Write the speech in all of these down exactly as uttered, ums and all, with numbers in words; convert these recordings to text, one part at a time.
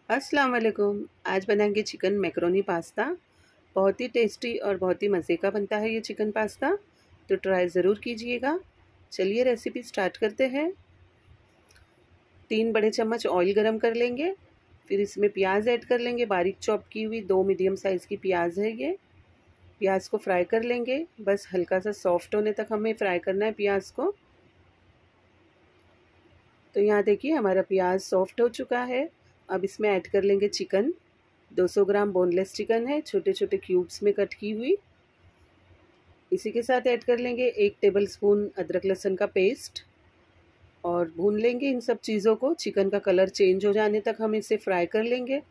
अस्सलाम वालेकुम। आज बनाएंगे चिकन मैकरोनी पास्ता। बहुत ही टेस्टी और बहुत ही मज़े का बनता है ये चिकन पास्ता, तो ट्राई ज़रूर कीजिएगा। चलिए रेसिपी स्टार्ट करते हैं। तीन बड़े चम्मच ऑयल गरम कर लेंगे, फिर इसमें प्याज ऐड कर लेंगे। बारीक चॉप की हुई दो मीडियम साइज़ की प्याज है ये। प्याज को फ्राई कर लेंगे, बस हल्का सा सॉफ्ट होने तक हमें फ्राई करना है प्याज को। तो यहाँ देखिए हमारा प्याज सॉफ्ट हो चुका है। अब इसमें ऐड कर लेंगे चिकन। दो सौ ग्राम बोनलेस चिकन है, छोटे छोटे क्यूब्स में कट की हुई। इसी के साथ ऐड कर लेंगे एक टेबलस्पून अदरक लहसुन का पेस्ट और भून लेंगे इन सब चीज़ों को। चिकन का कलर चेंज हो जाने तक हम इसे फ्राई कर लेंगे।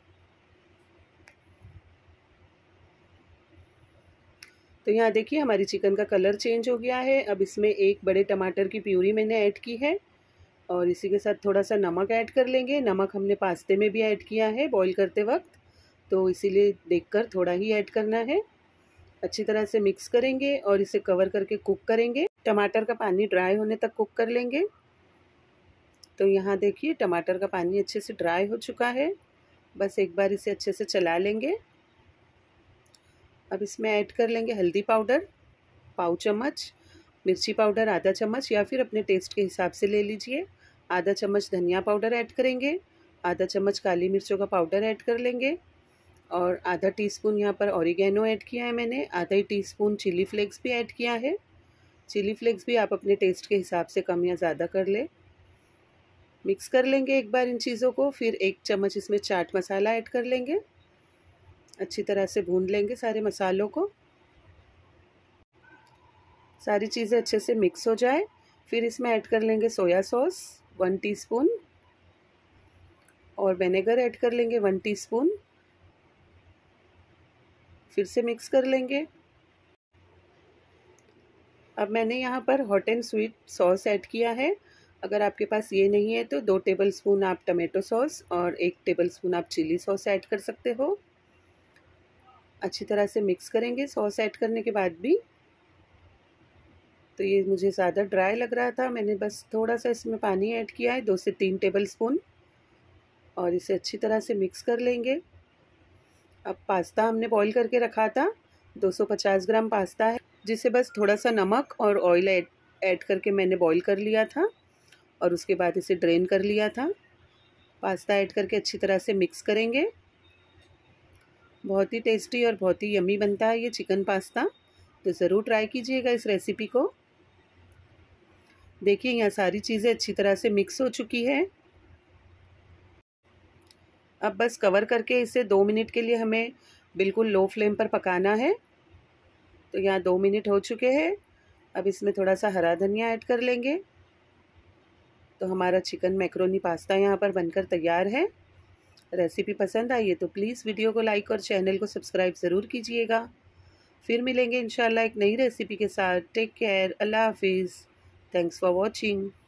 तो यहाँ देखिए हमारी चिकन का कलर चेंज हो गया है। अब इसमें एक बड़े टमाटर की प्यूरी मैंने ऐड की है और इसी के साथ थोड़ा सा नमक ऐड कर लेंगे। नमक हमने पास्ते में भी ऐड किया है बॉईल करते वक्त, तो इसीलिए देखकर थोड़ा ही ऐड करना है। अच्छी तरह से मिक्स करेंगे और इसे कवर करके कुक करेंगे। टमाटर का पानी ड्राई होने तक कुक कर लेंगे। तो यहाँ देखिए टमाटर का पानी अच्छे से ड्राई हो चुका है। बस एक बार इसे अच्छे से चला लेंगे। अब इसमें ऐड कर लेंगे हल्दी पाउडर पाव चम्मच, मिर्ची पाउडर आधा चम्मच या फिर अपने टेस्ट के हिसाब से ले लीजिए। आधा चम्मच धनिया पाउडर ऐड करेंगे। आधा चम्मच काली मिर्चों का पाउडर ऐड कर लेंगे और आधा टीस्पून यहाँ पर ऑरिगेनो ऐड किया है मैंने। आधा ही टीस्पून चिली फ्लेक्स भी ऐड किया है। चिली फ्लेक्स भी आप अपने टेस्ट के हिसाब से कम या ज़्यादा कर ले। मिक्स कर लेंगे एक बार इन चीज़ों को। फिर एक चम्मच इसमें चाट मसाला ऐड कर लेंगे। अच्छी तरह से भून लेंगे सारे मसालों को। सारी चीज़ें अच्छे से मिक्स हो जाए, फिर इसमें ऐड कर लेंगे सोया सॉस वन टीस्पून और विनेगर ऐड कर लेंगे वन टीस्पून। फिर से मिक्स कर लेंगे। अब मैंने यहाँ पर hot and sweet sauce add किया है। अगर आपके पास ये नहीं है तो दो टेबलस्पून आप टमाटो सॉस और एक टेबलस्पून आप चिली सॉस ऐड कर सकते हो। अच्छी तरह से मिक्स करेंगे सॉस ऐड करने के बाद भी। तो ये मुझे ज़्यादा ड्राई लग रहा था, मैंने बस थोड़ा सा इसमें पानी ऐड किया है, दो से तीन टेबलस्पून, और इसे अच्छी तरह से मिक्स कर लेंगे। अब पास्ता हमने बॉईल करके रखा था, दो सौ पचास ग्राम पास्ता है, जिसे बस थोड़ा सा नमक और ऑयल ऐड ऐड करके मैंने बॉईल कर लिया था और उसके बाद इसे ड्रेन कर लिया था। पास्ता ऐड करके अच्छी तरह से मिक्स करेंगे। बहुत ही टेस्टी और बहुत ही यम्मी बनता है ये चिकन पास्ता, तो ज़रूर ट्राई कीजिएगा इस रेसिपी को। देखिए यहाँ सारी चीज़ें अच्छी तरह से मिक्स हो चुकी है। अब बस कवर करके इसे दो मिनट के लिए हमें बिल्कुल लो फ्लेम पर पकाना है। तो यहाँ दो मिनट हो चुके हैं। अब इसमें थोड़ा सा हरा धनिया ऐड कर लेंगे। तो हमारा चिकन मैकरोनी पास्ता यहाँ पर बनकर तैयार है। रेसिपी पसंद आई है तो प्लीज़ वीडियो को लाइक और चैनल को सब्सक्राइब ज़रूर कीजिएगा। फिर मिलेंगे इंशाल्लाह एक नई रेसिपी के साथ। टेक केयर, अल्लाह हाफिज़, थैंक्स फॉर वॉचिंग।